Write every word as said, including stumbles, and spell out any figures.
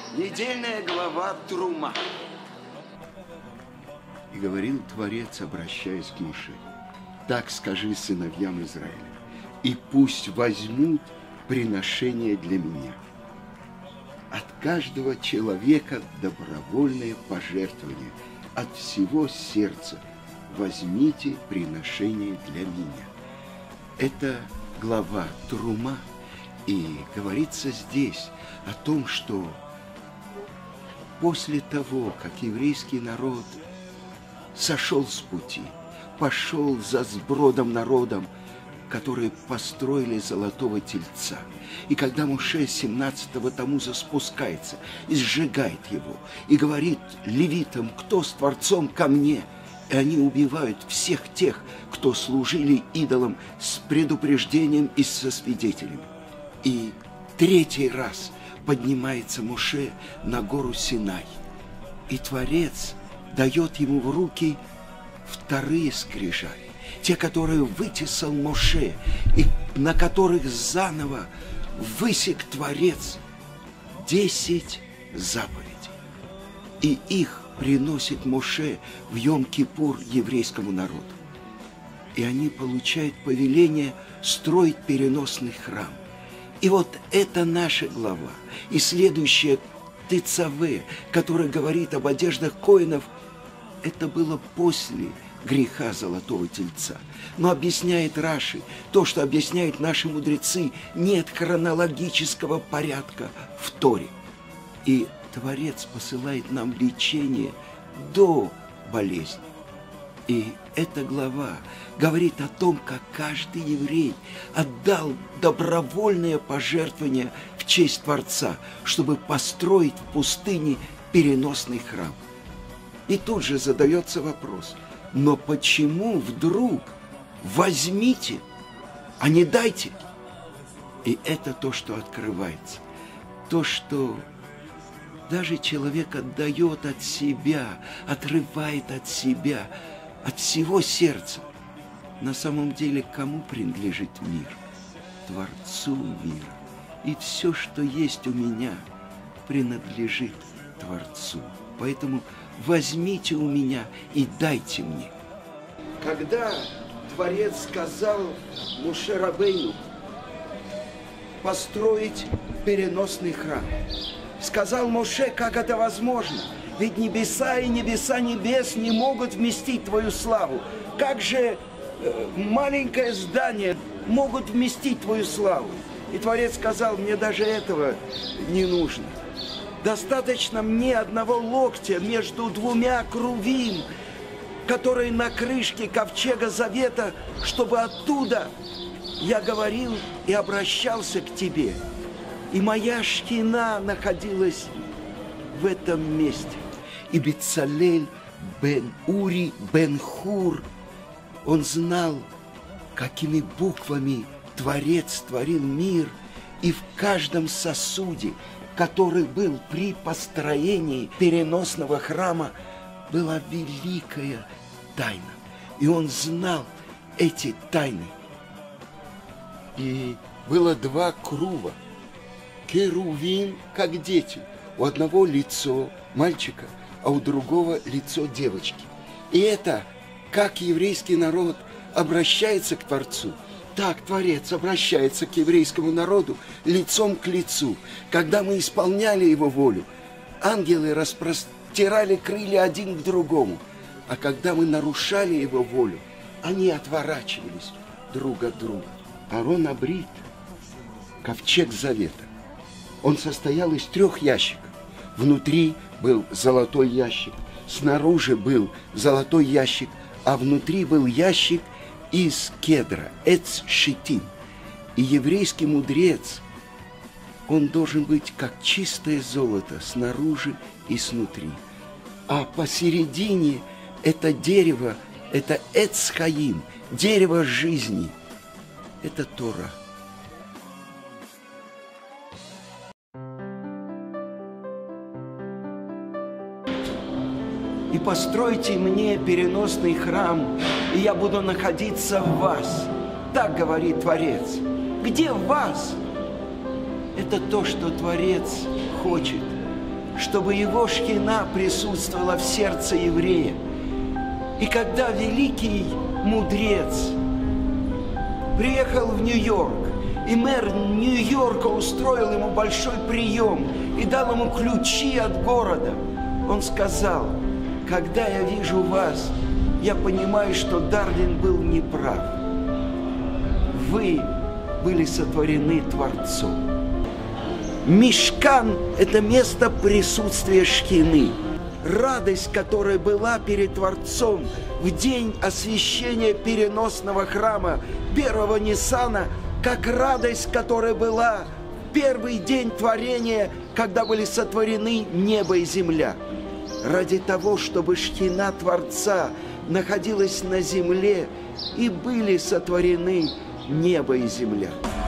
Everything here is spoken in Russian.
Недельная глава Трума. И говорил Творец, обращаясь к Моше: так скажи сыновьям Израиля, и пусть возьмут приношение для меня. От каждого человека добровольное пожертвование, от всего сердца возьмите приношение для меня. Это глава Трума, и говорится здесь о том, что после того, как еврейский народ сошел с пути, пошел за сбродом народом, которые построили золотого тельца. И когда Моше семнадцатого Тамуза спускается и сжигает его, и говорит левитам: кто с Творцом ко мне? И они убивают всех тех, кто служили идолам с предупреждением и со свидетелями. И третий раз поднимается Моше на гору Синай, и Творец дает ему в руки вторые скрижали, те, которые вытесал Моше, и на которых заново высек Творец десять заповедей. И их приносит Моше в Йом-Кипур еврейскому народу. И они получают повеление строить переносный храм. И вот это наша глава. И следующая Тецаве, которая говорит об одеждах коэнов, это было после греха золотого тельца. Но объясняет Раши, то, что объясняют наши мудрецы, нет хронологического порядка в Торе. И Творец посылает нам лечение до болезни. И эта глава говорит о том, как каждый еврей отдал добровольное пожертвование в честь Творца, чтобы построить в пустыне переносный храм. И тут же задается вопрос: но почему вдруг возьмите, а не дайте? И это то, что открывается. То, что даже человек отдает от себя, отрывает от себя, от всего сердца. На самом деле, кому принадлежит мир? Творцу мира. И все, что есть у меня, принадлежит Творцу. Поэтому возьмите у меня и дайте мне. Когда Творец сказал Моше Рабейну построить переносный храм, сказал Моше, как это возможно? Ведь небеса и небеса небес не могут вместить твою славу. Как же э, маленькое здание могут вместить твою славу? И Творец сказал: мне даже этого не нужно. Достаточно мне одного локтя между двумя крувим, которые на крышке ковчега завета, чтобы оттуда я говорил и обращался к тебе. И моя шхина находилась в этом месте. И Бецалель бен Ури бен Хур, он знал, какими буквами Творец творил мир, и в каждом сосуде, который был при построении переносного храма, была великая тайна. И он знал эти тайны. И было два крува, керувим, как дети. У одного лицо мальчика, а у другого лицо девочки. И это, как еврейский народ обращается к Творцу, так Творец обращается к еврейскому народу лицом к лицу. Когда мы исполняли его волю, ангелы распростирали крылья один к другому. А когда мы нарушали его волю, они отворачивались друг от друга. Аарон обрит ковчег завета. Он состоял из трех ящиков. Внутри был золотой ящик, снаружи был золотой ящик, а внутри был ящик из кедра, эц шитим. И еврейский мудрец, он должен быть как чистое золото снаружи и снутри. А посередине это дерево, это эц хаим, дерево жизни, это Тора. И постройте мне переносный храм, и я буду находиться в вас. Так говорит Творец. Где в вас? Это то, что Творец хочет. чтобы его шхина присутствовала в сердце еврея. И когда великий мудрец приехал в Нью-Йорк, и мэр Нью-Йорка устроил ему большой прием и дал ему ключи от города, он сказал: когда я вижу вас, я понимаю, что Дарлин был неправ. Вы были сотворены Творцом. Мишкан – это место присутствия шхины. Радость, которая была перед Творцом в день освящения переносного храма первого Ниссана, как радость, которая была в первый день творения, когда были сотворены небо и земля. Ради того, чтобы шхина Творца находилась на земле, и были сотворены небо и земля.